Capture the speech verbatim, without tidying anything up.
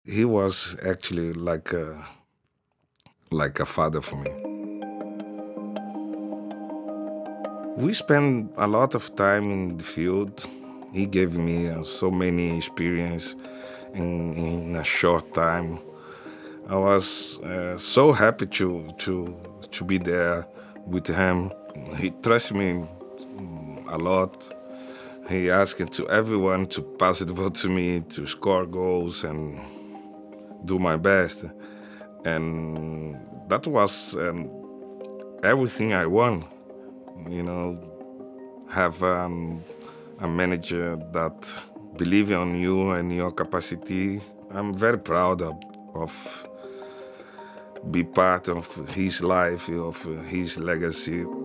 He was actually like a, like a father for me. We spent a lot of time in the field. He gave me uh, so many experience in, in a short time. I was uh, so happy to, to, to be there with him. He trusted me a lot. He asked to everyone to pass the ball to me, to score goals and do my best. And that was um, everything I want, you know, have um, a manager that believes in you and your capacity. I'm very proud of, of be part of his life, of his legacy.